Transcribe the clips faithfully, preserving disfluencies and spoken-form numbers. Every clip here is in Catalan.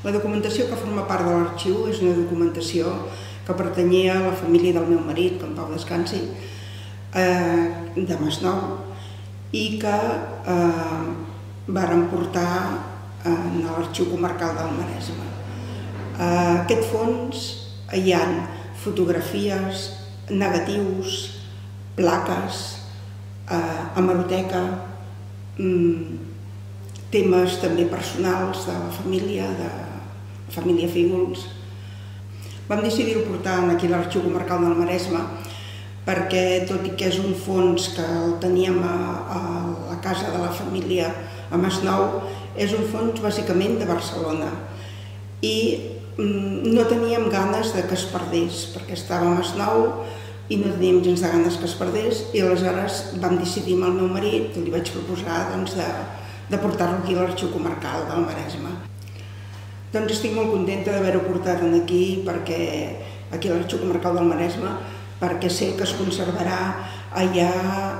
La documentació que forma part de l'arxiu és una documentació que pertanyia a la família del meu marit, que en pau descansi, de Masnou, i que varen portar a l'Arxiu Comarcal del Maresme. A aquest fons hi ha fotografies, negatius, plaques, hemeroteca, temes també personals de la família, de la família Fígols. Vam decidir portar aquí a l'Arxiu Comarcal del Maresme perquè, tot i que és un fons que el teníem a la casa de la família a Masnou, és un fons bàsicament de Barcelona i no teníem ganes que es perdés, perquè estava a Masnou i no teníem gens de ganes que es perdés, i aleshores vam decidir amb el meu marit, li vaig proposar de portar-lo aquí a l'Arxiu Comarcal del Maresme. Doncs estic molt contenta d'haver-ho portat aquí, aquí a l'Arxiu Comarcal del Maresme, perquè sé que es conservarà allà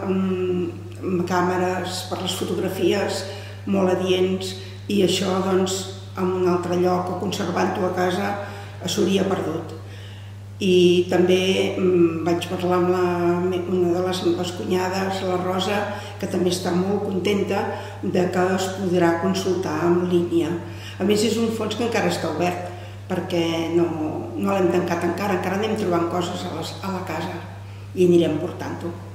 càmeres per les fotografies molt adients, i això, doncs, en un altre lloc o conservant-ho a casa s'hauria perdut. I també vaig parlar amb una de les meves cunyades, la Rosa, que també està molt contenta que es podrà consultar en línia. A més, és un fons que encara està obert, perquè no l'hem tancat encara, encara anem trobant coses a la casa i anirem portant-ho.